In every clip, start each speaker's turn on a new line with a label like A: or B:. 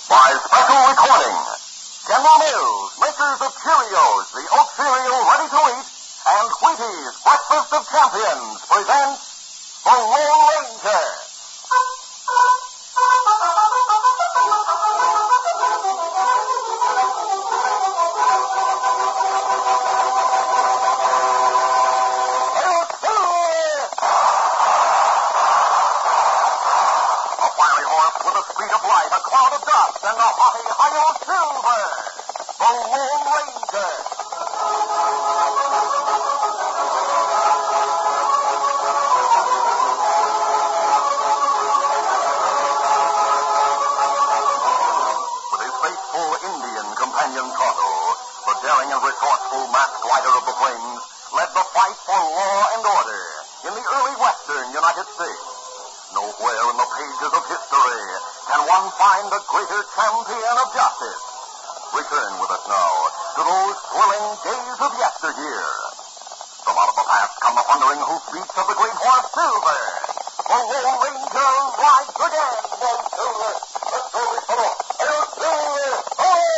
A: By special recording, General Mills, makers of Cheerios, the oat cereal ready to eat, and Wheaties, breakfast of champions, presents The Lone Ranger. A cloud of dust and a haughty Ohio Silver, the Lone Ranger. With his faithful Indian companion Tonto, the daring and resourceful masked rider of the plains led the fight for law and order in the early western United States. Nowhere in the pages of history can one find a greater champion of justice. Return with us now to those thrilling days of yesteryear. From out of the past come the thundering hoofbeats of the great horse Silver. The Lone Ranger rides again. One Silver, let's go, fellow. Hail Silver, away!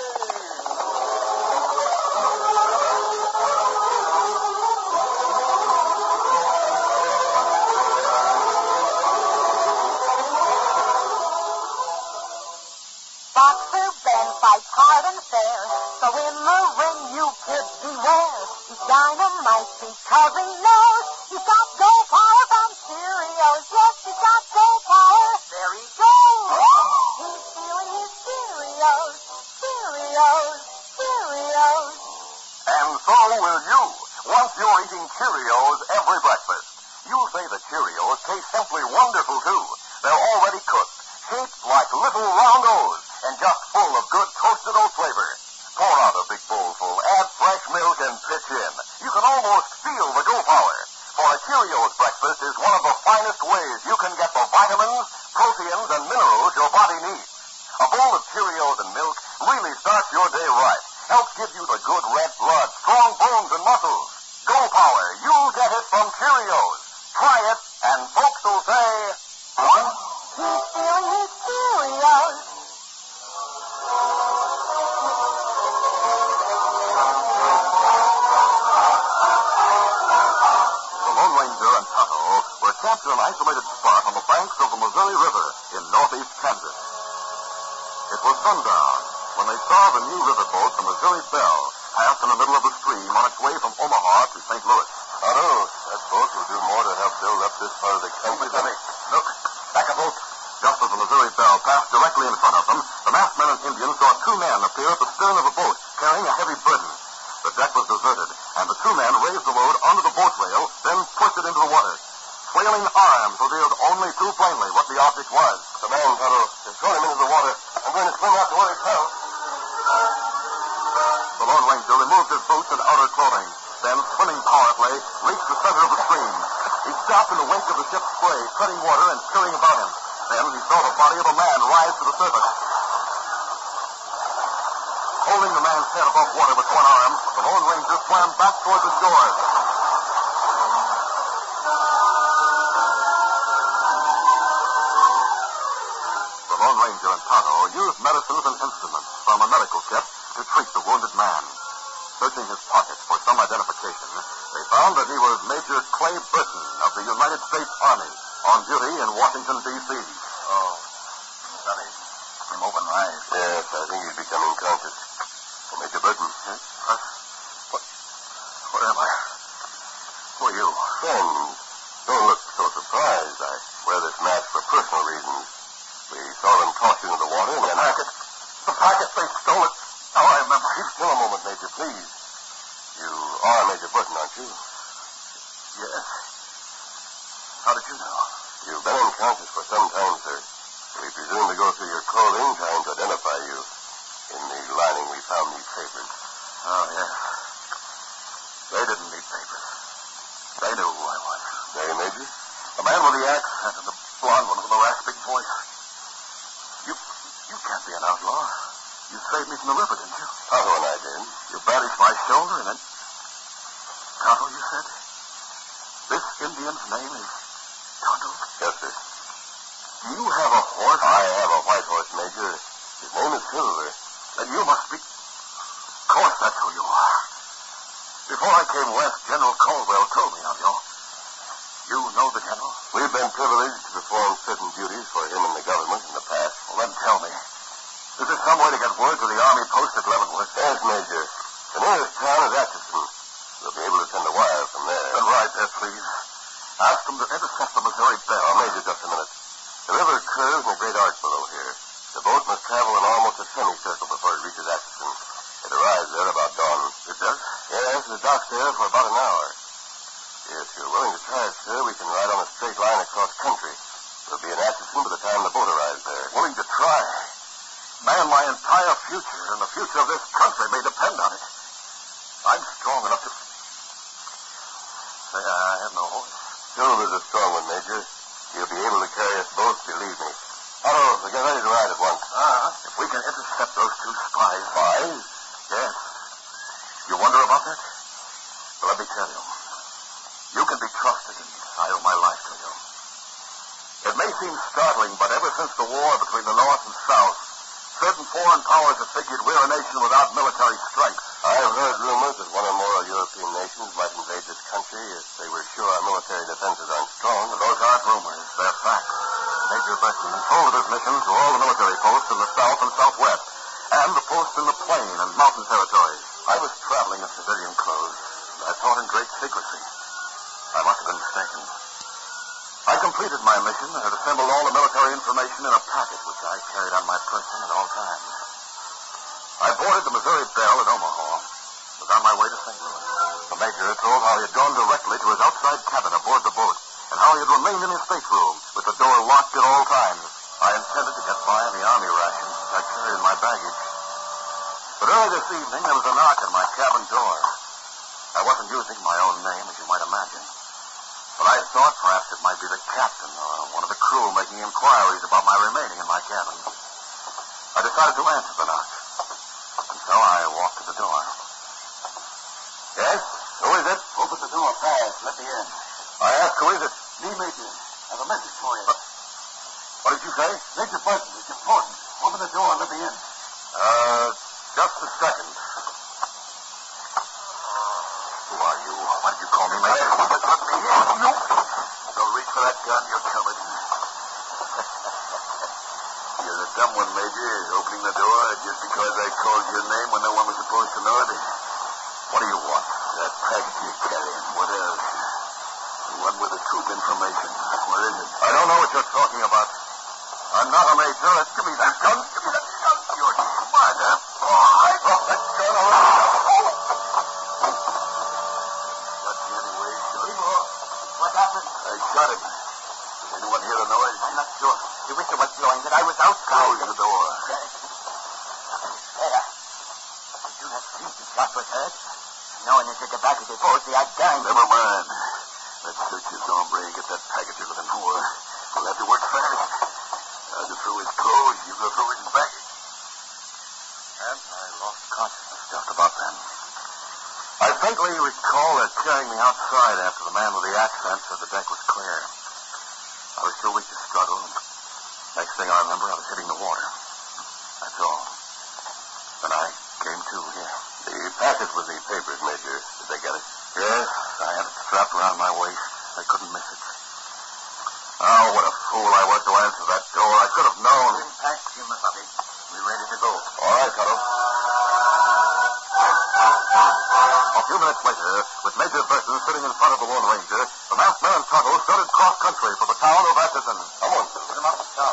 B: Fights hard and fair, so in the ring you kids beware. He's dynamite because he knows he's got go power from Cheerios. Yes, he's got go power. There he goes. He's feeling his Cheerios, Cheerios, Cheerios.
A: And so will you, once you're eating Cheerios every breakfast. You'll say the Cheerios taste simply wonderful, too. They're already cooked, shaped like little round O's, and just full of good toasted oat flavor. Pour out a big bowlful, add fresh milk, and pitch in. You can almost feel the go power. For a Cheerios breakfast is one of the finest ways you can get the vitamins, proteins, and minerals your body needs. A bowl of Cheerios and milk really starts your day right. Helps give you the good red blood, strong bones, and muscles. Go power. You'll get it from Cheerios. Try it, and folks will say,
B: what? He's feeling his Cheerios.
A: Camped in an isolated spot on the banks of the Missouri River in northeast Kansas. It was sundown when they saw the new riverboat, the Missouri Belle, pass in the middle of the stream on its way from Omaha to St. Louis.
C: Otto, that boat will do more to help build up this part of the country than it.
A: Look, back a boat. Just as the Missouri Belle passed directly in front of them, the masked men and Indians saw two men appear at the stern of the boat, carrying a heavy burden. The deck was deserted, and the two men raised the load onto the boat rail, then pushed it into the water. Flailing arms revealed only too plainly what the object was.
C: The man, Tonto. They thrown him into the water. I'm going to swim out to where he fell.
A: The Lone Ranger removed his boots and outer clothing. Then, swimming powerfully, reached the center of the stream. He stopped in the wake of the ship's spray, treading water and peering about him. Then he saw the body of a man rise to the surface. Holding the man's head above water with one arm, the Lone Ranger swam back toward the shore. The Lone Ranger and Tonto used medicines and instruments from a medical kit to treat the wounded man. Searching his pockets for some identification, they found that he was Major Clay Burton of the United States Army on duty in Washington, D.C.
C: Oh, Sonny, him open eyes. Yes, I think he's becoming conscious. Oh, Major Burton.
A: Huh? Where am I? Who are you?
C: Friend, don't look so surprised. I wear this mask for personal reasons. We saw them toss you into the water and then...
A: The packet, they stole it. Oh, I remember.
C: Keep still a moment, Major, please. You are Major Burton, aren't you?
A: Yes. How did you know?
C: You've been unconscious for some time, sir. We presume to go through your clothing, trying to identify you. In the lining, we found these papers.
A: Oh, yes. They didn't need papers. They knew who I was.
C: They, Major?
A: The man with the axe and the blonde one with the rasping voice. You can't be an outlaw. You saved me from the river, didn't you?
C: Tonto and I did.
A: You bandaged my shoulder and then... Tonto, you said? This Indian's name is Tonto?
C: Yes, sir.
A: Do you have a horse?
C: I have a white horse, Major. His name is Silver.
A: Then you must be... Of course, that's who you are. Before I came west, General Caldwell told me of you. You know the General?
C: We've been privileged to perform certain duties for him and the government in the past.
A: Well, then tell me. Is there some way to get word to the Army post at Leavenworth?
C: Yes, Major. The nearest town is Atchison. We'll be able to send a wire from there.
A: Then ride there, please. Ask them to intercept the Missouri Belle.
C: Major, just a minute. The river curves in a great arc below here. The boat must travel in almost a semicircle before it reaches Atchison. It arrives there about dawn.
A: It does?
C: Yes, the dock's there for about an hour. If you're willing to try it, sir, we can ride on a straight line across country. We'll be in Atchison by the time the boat arrives there.
A: Willing to try? Man, my entire future and the future of this country may depend on it. I'm strong enough to... I have no horse.
C: Silver's a strong one, Major. He'll be able to carry us both, believe me. Otto, we'll get ready to ride at once.
A: If we can intercept those two spies...
C: Spies?
A: Yes. You wonder about that? Well, let me tell you. You can be trusted, and I owe my life to you. It may seem startling, but ever since the war between the North and South, certain foreign powers have figured we're a nation without military strength.
C: I've heard rumors that one or more European nations might invade this country if they were sure our military defenses aren't strong.
A: Those aren't rumors. They're facts. Major Besson forwarded his mission to all the military posts in the South and Southwest, and the posts in the plain and mountain territories. I was traveling in civilian clothes, and I thought in great secrecy. I must have been mistaken. I completed my mission and had assembled all the military information in a packet which I carried on my person at all times. I boarded the Missouri Belle at Omaha. Was on my way to St. Louis. The major told how he had gone directly to his outside cabin aboard the boat and how he had remained in his stateroom with the door locked at all times. I intended to get by on the Army rations I carried in my baggage. But early this evening, there was a knock on my cabin door. I wasn't using my own name, as you might imagine. But I thought perhaps it might be the captain or one of the crew making inquiries about my remaining in my cabin. I decided to answer the knock. And so I walked to the door. Yes? Who is it?
C: Open the door fast. Let me in.
A: I asked, who is it?
C: Me, Major. I have a message for you.
A: What did you say?
C: Major Burton, it's important. Open the door and let me in.
A: Just a second. Who are you? Why did you call me, Major?
C: Let me in. No. Don't reach for that gun. You're covered. You're a dumb one, Major, opening the door just because I called your name when no one was supposed to know it.
A: What do you want?
C: That package you're carrying. What else? The one with the troop information. What is it?
A: I don't know what you're talking about. I'm not a major. Give me that gun. Give me that gun. You're smart, huh? All right. Drop that gun already.
C: Shot you anyway, sure.
B: What happened?
C: I shot him. Did anyone hear the noise?
B: I'm not sure. The whistle was blowing, but I was outside.
C: Close the door.
B: There. Did you not see the shot was heard? No one is at the back of the boat. They are dying.
C: Never mind. Let's search this hombre and get that package you're looking for. We'll have to work fast. I'll go through his clothes. You go through his baggage.
A: And I lost consciousness just about then. I vaguely recall her carrying me outside after the man with the accent said the deck was clear. I was too weak to struggle, and next thing I remember, I was hitting the water. That's all. Then I came to here.
C: The package with the papers, Major. Did they get it?
A: Yes, I had it strapped around my waist. I couldn't miss it. Oh, what a fool I was to answer that door. I could have known.
B: Thank you, Miss Bobby.
A: We're ready to go. All right, Otto. A few minutes later, with Major Burton sitting in front of the Lone Ranger, the masked man Tonto started cross-country for the town of Atchison. Come on, put him up the town.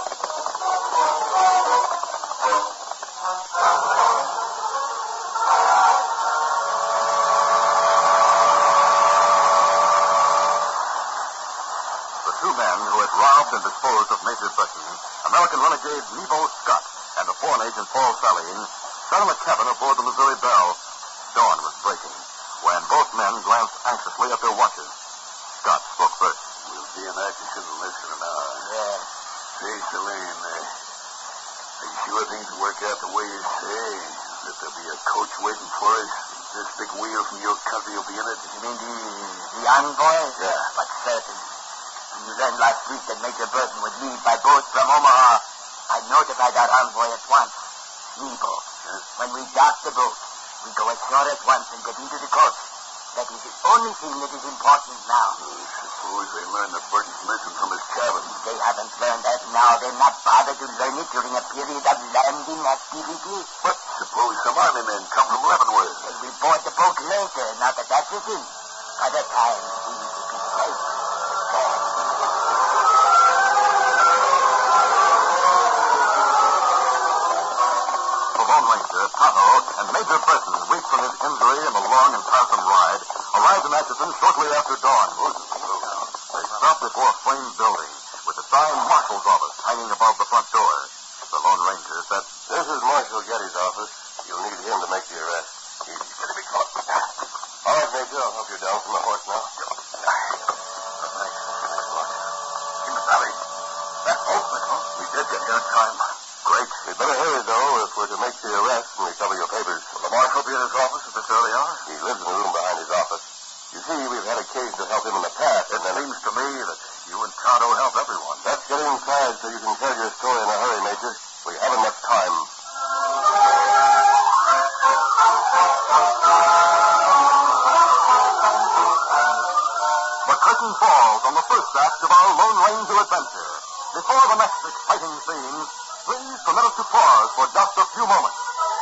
A: The two men who had robbed and disposed of Major Burton, American renegade Nebo Scott, and the foreign agent Paul Saline, sat in a cabin aboard the Missouri Belle. Dawn was breaking when both men glanced anxiously at their watches. Scott spoke first.
C: We'll be in Atchison in less than an hour.
B: Yes.
C: Say, Selene, are you sure things will work out the way you say? That there'll be a coach waiting for us? This big wheel from your country will be in it?
B: You mean the envoy?
C: Yeah.
B: But certain. When you learned last week that Major Burton would leave by boat from Omaha, I notified our envoy at once.
A: Nebo, when we dock the boat, we go ashore at once and get into the coach. That is the only thing that is important now.
C: Suppose they learn that Burton's missing from his cabin.
A: They haven't learned that now. They'll not bother to learn it during a period of landing activity.
C: But suppose some army men come from Leavenworth.
A: They will board the boat later, now that that's the thing. Other times, we will be safe.
D: The Lone Ranger, Tonto, and Major Burton, weak from his injury in the long and tiresome ride, arrived in Atchison shortly after dawn. They stopped before a frame building with the sign Marshal's office hanging above the front door. The Lone Ranger said,
C: This is Marshal Getty's office. You'll need him to make the arrest. He's going to be caught. All right, Major, I'll help you down from the horse now.
D: Sally, that boatman, huh? We did get here in time. Great.
C: We'd better hurry, though, if we're to make the arrest and recover your papers.
D: Will the marshal be in his office at this early hour?
C: He lives in the room behind his office. You see, we've had occasion to help him in the past.
D: It seems to me that you and Tonto help everyone.
C: Let's get inside so you can tell your story in a hurry, Major. We haven't much time.
D: The curtain falls on the first act of our Lone Ranger adventure. Before the next exciting scene, please permit us to pause for just a few moments.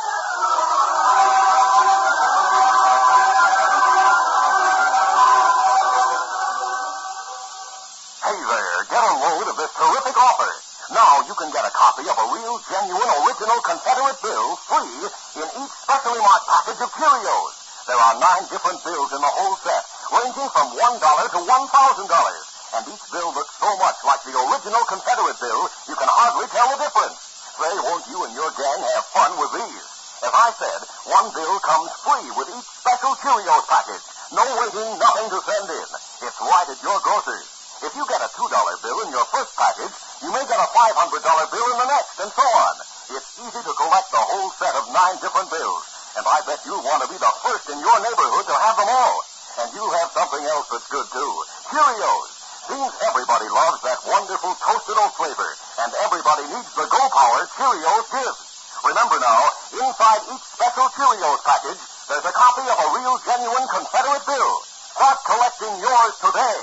D: Hey there, get a load of this terrific offer. Now you can get a copy of a real, genuine, original Confederate bill free in each specially marked package of Cheerios. There are 9 different bills in the whole set, ranging from $1 to $1,000. And each bill looks so much like the original Confederate bill, you can hardly tell the difference. Say, won't you and your gang have fun with these? As I said, one bill comes free with each special Cheerios package. No waiting, nothing to send in. It's right at your grocer's. If you get a $2 bill in your first package, you may get a $500 bill in the next, and so on. It's easy to collect the whole set of 9 different bills. And I bet you'll want to be the first in your neighborhood to have them all. And you have something else that's good, too. Cheerios. Seems everybody loves that wonderful toasted oat flavor, and everybody needs the Go Power Cheerios gives. Remember now, inside each special Cheerios package, there's a copy of a real, genuine Confederate bill. Start collecting yours today.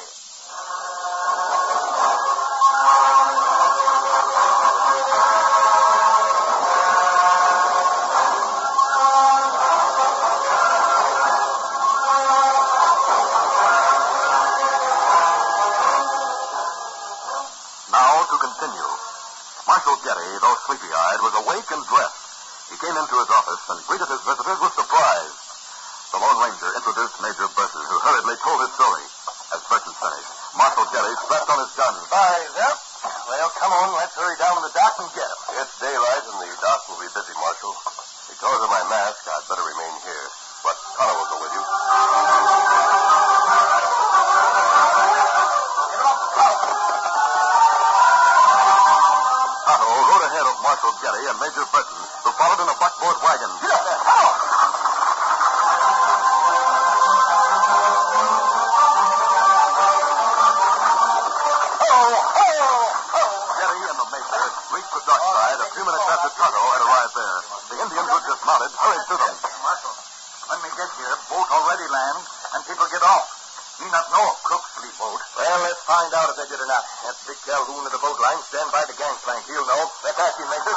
D: Marshal Getty, though sleepy-eyed, was awake and dressed. He came into his office and greeted his visitors with surprise. The Lone Ranger introduced Major Burton, who hurriedly told his story. As Burton finished, Marshal Getty strapped on his gun.
C: Eyes up. Well, come on, let's hurry down to the dock and get him. It's daylight and the dock will be busy, Marshal. Because of my mask, I'd better remain here. But Tonto will go with you.
D: Tonto rode ahead of Marshal Getty and Major Burton, who followed in a buckboard wagon.
C: Get up there, Tonto!
D: Getty and the Major reached the dock side a few minutes after Tonto had arrived there. The Indians who had just mounted hurried to them.
C: Marshal, when we get here, boat already lands and people get off. We not know if crooks leave boat. Well, let's find out if they did or not. That's Big Calhoun of the boat line. Stand by the gangplank. He'll know. Let's ask him, Major.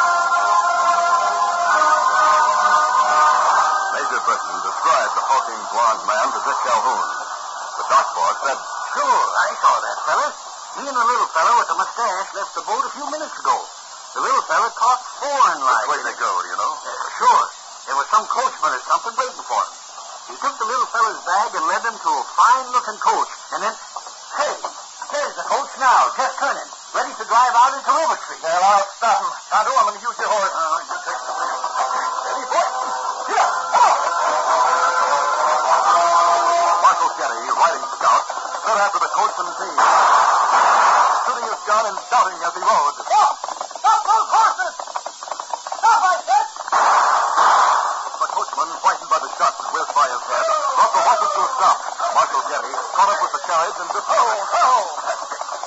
D: Major Burton described the hulking blond man to Dick Calhoun. The dock boss said,
A: Sure, I saw that fella. He and the little fella with the mustache left the boat a few minutes ago. The little fella caught foreign like.
D: "Which way they go, do you know?"
A: Sure. There was some coachman or something waiting for him. He took the little fella's bag and led him to a fine-looking coach. And then, hey, there's the coach now, just turning, ready to drive out into River Street.
C: Well, I'll stop him. Tonto, I'm going to use your horse.
A: You take the wheel.
C: Steady, boy. Get up. Come on.
D: Marshal Getty, riding scout, stood after the coachman team, shooting his gun and shouting as he rode.
C: Stop! Stop those horses! Stop, I said!
D: The coachman, frightened by the shots that whizzed by his head, brought the horses to a stop. Marshal Getty caught up with the carriage and dismounted.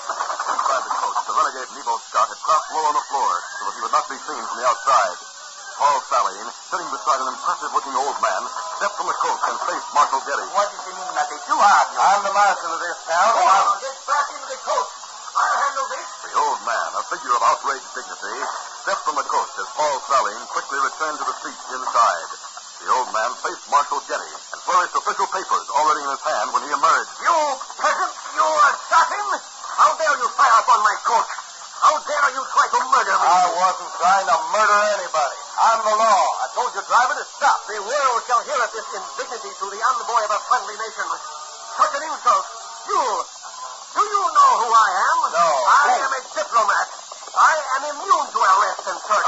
D: Inside the coach, the renegade Nebo Scott had crouched low on the floor so that he would not be seen from the outside. Paul Saline, sitting beside an impressive-looking old man, stepped from the coach and faced Marshal Getty.
C: What does he mean, nothing? Too hard. I'm the marshal of this town.
A: Go on, get back into the coach. I'll handle this.
D: The old man, a figure of outraged dignity, stepped from the coach as Paul Saline quickly returned to the seat inside. The old man faced Marshal Getty and flourished official papers already in his hand when he emerged.
A: You peasant, you assassin! How dare you fire upon my coach? How dare you try to murder me?
C: I wasn't trying to murder anybody. I'm the law. I told your driver to stop.
A: The world shall hear of this indignity to the envoy of a friendly nation. Such an insult. Do you know who I am?
C: No.
A: I am a diplomat. I am immune to arrest and search.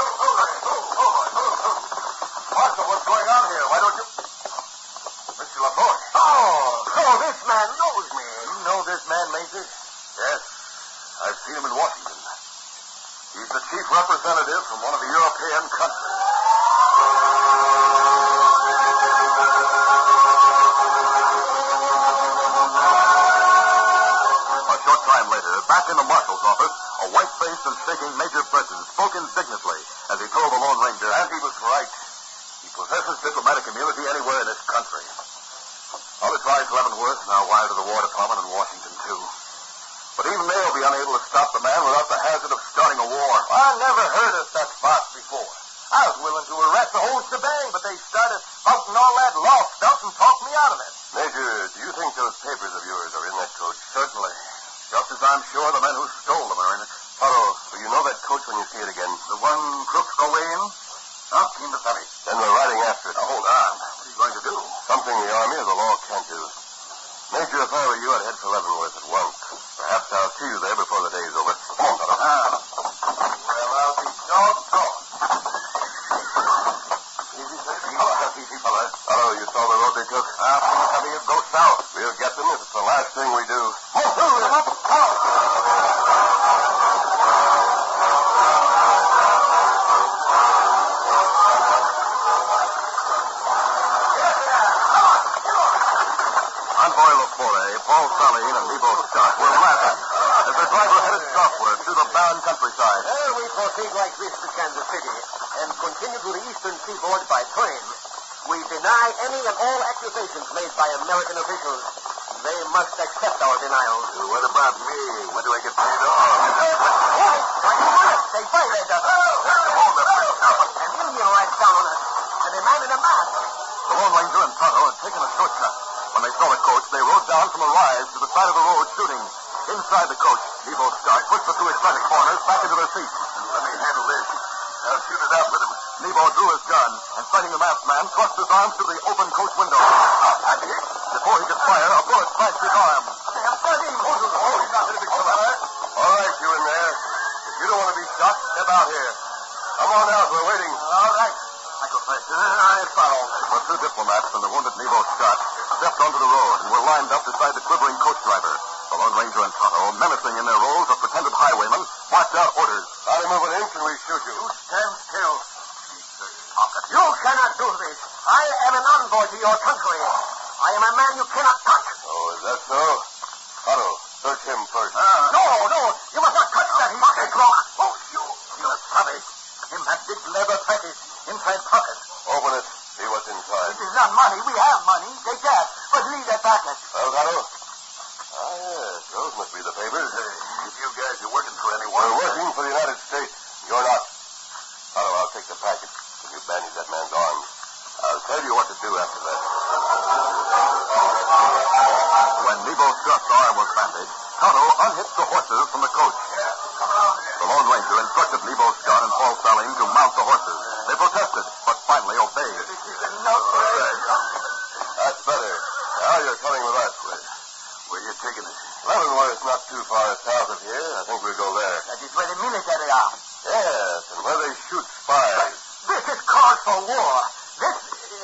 C: Marshal, what's going on here? Why don't you... Mr. Laporte.
A: So this man knows me.
C: You know this man, Major?
D: Yes, I've seen him in Washington. He's the chief representative from one of the European countries. A short time later, back in the marshal's office, a white-faced and shaking Major Burton spoke indignantly as he told the Lone Ranger, and he was right. He possesses diplomatic immunity anywhere in this country. I'll advise Leavenworth and I'll wire to the War Department in Washington, too. But even they'll be unable to stop the man without the hazard of starting a war.
C: I never heard of such farce before. I was willing to arrest the whole shebang, but they started spouting all that law stuff and talked me out of it.
D: Major, do you think those papers of yours are in that coach? Certainly. Just as I'm sure the men who stole them are in it. Otto, will you know that coach when you see it again?
C: The one crooks go in? Not King the Sunny.
D: Then we're riding after it.
C: Now, hold on. What are you going to do?
D: Something the Army or the law can't do. Major, if I were you, I'd head for Leavenworth at once. Perhaps I'll see you there before the day's over. Come on, Otto.
C: Well, I'll be doggone. Easy, sir. Easy, fella.
D: Otto, you saw the road they took?
C: Things coming to go south.
D: We'll get them if it's the last thing we do. Envoy Laforte, Paul Saline, and Nebo Scott were laughing as the driver headed southward through the barren countryside.
A: We proceed like this to Kansas City and continue to the eastern seaboard by train. We deny any and all accusations made by American officials. They must accept our denials.
D: What about me? When do I get paid off?
A: They fired us. An Indian rides down on us, and a man in a mask.
D: The Lone Ranger and Tonto had taken a shortcut. When they saw the coach, they rode down from a rise to the side of the road shooting. Inside the coach, Nebo Scott pushed the two excited foreigners back into their seats.
C: Let me handle this. I'll shoot it out with him.
D: Nebo drew his gun and, sighting the masked man, thrust his arm through the open coach window. Before he could fire, a bullet slashed his arm. All right, you in there. If you don't want to be shot, step out here. Come on out. We're waiting.
C: All right. I go first. I follow.
D: The two diplomats and the wounded Nebo Scott stepped onto the road and were lined up beside the quivering coach driver. The Lone Ranger and Tonto, menacing in their roles of pretended highwaymen, barked out orders. Not move an inch and we shoot you.
C: You stand still.
A: You cannot do this. I am an envoy to your country. I am a man you cannot touch.
D: Oh, is that so? Tonto, search him first.
A: No. You must not touch that pocket clock.
C: Oh, you savage. Him that big leather package inside pocket.
D: Open it. See what's inside.
C: It is not money. We have money. Take that. But leave that packet.
D: Well, Tonto? Ah, yes. Those must be the papers.
C: You guys are working for anyone.
D: We're working for the United States. You're not. Tonto, I'll take the packet. Will you bandage that man's arms? I'll tell you what to do after that. When Nebo Scott's arm was bandaged, Tonto unhitched the horses from the coach.
C: Come along here.
D: The Lone Ranger instructed Nebo Scott and Paul Saline to mount the horses. They protested, but finally obeyed.
C: This is enough.
D: That's better. Now you're coming with us.
C: Where you taking us?
D: Leavenworth's not too far south of here. I think we'll go there.
C: That is where the military are.
D: Yes, and where they shoot spies.
A: This is cause for war. This...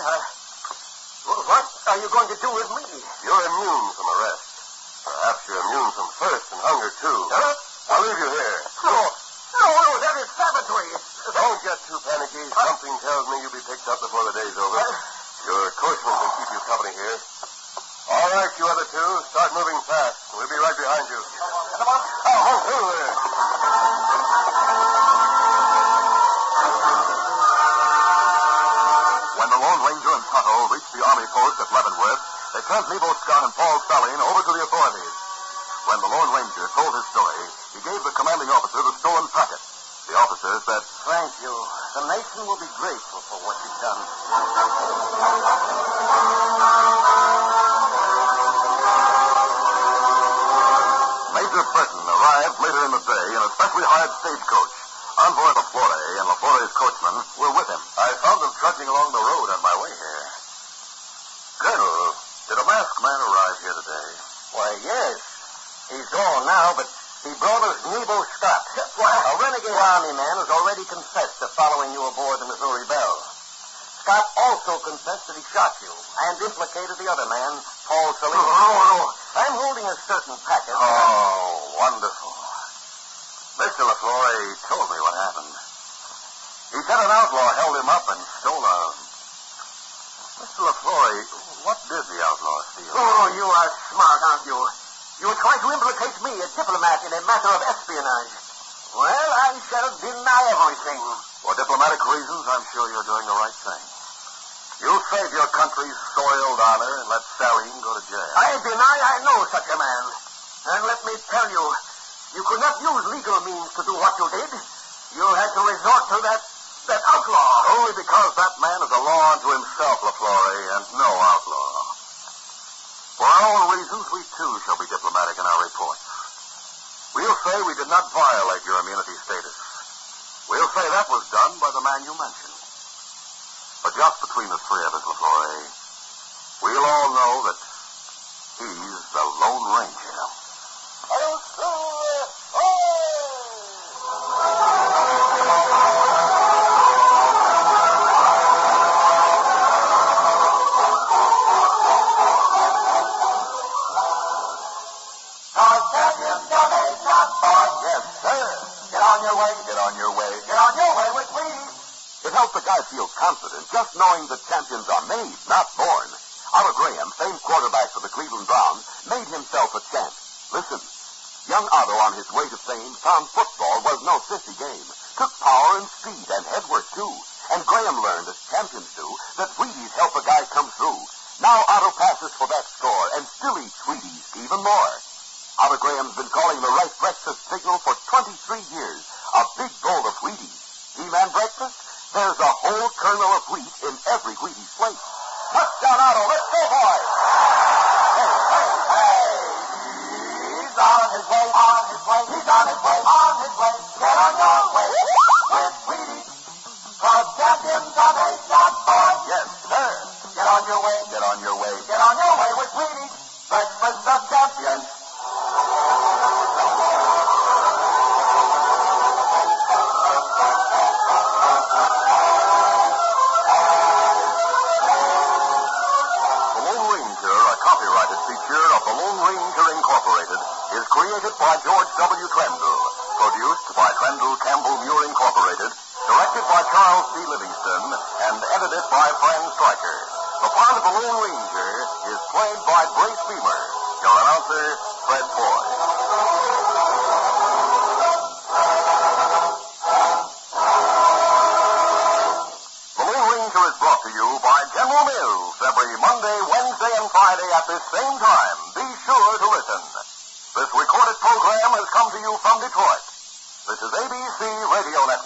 A: what are you going to do with me?
D: You're immune from arrest. Perhaps you're immune from thirst and hunger, too.
A: Huh?
D: I'll leave you here.
A: No, that is savagery.
D: Don't get too panicky. Something tells me you'll be picked up before the day's over. Your coachman can keep you company here. All right, you other two, start moving fast. We'll be right behind you.
C: Come on.
D: Hold there.
B: 1
A: reached the Army post at Leavenworth, they turned Nebo Scott and Paul Saline over to the authorities. When the Lone Ranger told his story, he gave the commanding officer the stolen packet. The officer said,
C: Thank you. The nation will be grateful for what you've done.
A: Major Burton arrived later in the day in a specially hired stagecoach. Envoy LaFleur and LaFleur's coachman were with him. I found them trudging along the road on my way here. Colonel, did a masked man arrive here today?
C: Why, yes. He's gone now, but he brought us Nebo Scott. A renegade Army man who's already confessed to following you aboard the Missouri Belle. Scott also confessed that he shot you and implicated the other man, Paul Saline.
A: Oh,
C: I'm holding a certain packet.
A: Oh, wonderful. Mr. LaFleur told me what happened. He said an outlaw held him up and stole a... Mr. LaFleur, what did the outlaw steal?
C: Oh, you are smart, aren't you? You were trying to implicate me, a diplomat, in a matter of espionage. Well, I shall deny everything.
A: For diplomatic reasons, I'm sure you're doing the right thing. You'll save your country's soiled honor and let Saline go to jail.
C: I deny I know such a man. And let me tell you, you could not use legal means to do what you did. You had to resort to that outlaw.
A: Only because that man is a law unto himself, LaFleur, and no outlaw. For our own reasons, we too shall be diplomatic in our reports. We'll say we did not violate your immunity status. We'll say that was done by the man you mentioned. But just between the three of us, LaFleur, we'll all know that he's the Lone Ranger.
C: Yes, sir. Get on your way.
A: Get on your way.
C: Get on your way with me.
D: It helps a guy feel confident just knowing that champions are made, not born. Otto Graham, famed quarterback for the Cleveland Browns, made himself a champ. Listen, young Otto on his way to fame found football was no sissy game. Took power and speed and headwork too. And Graham learned, as champions do, that Wheaties help a guy come through. Now Otto passes for that score and still eats Wheaties even more. Otto Graham's been calling the right breakfast signal for 23 years. A big bowl of Wheaties. He-Man breakfast? There's a whole kernel of wheat in every Wheaties plate. Touchdown, Otto. Let's go, boys.
C: Hey, hey, hey. He's on his way, on his way. He's on his way, on his way. Get on your way with Wheaties. Cause champions are made, not born.
A: Yes, sir.
C: Get on your way.
A: Get on your way.
C: Get on your way with Wheaties. Breakfast of champions.
A: Feature of the Lone Ranger Incorporated is created by George W. Trendle, produced by Trendle Campbell Muir Incorporated, directed by Charles C. Livingston, and edited by Fran Stryker. The part of the Lone Ranger is played by Brace Beamer. Your announcer, Fred Foy. The Lone Ranger is brought to you by General Mills every Monday, Wednesday, and Friday at this same time. Be sure to listen. This recorded program has come to you from Detroit. This is ABC Radio Network.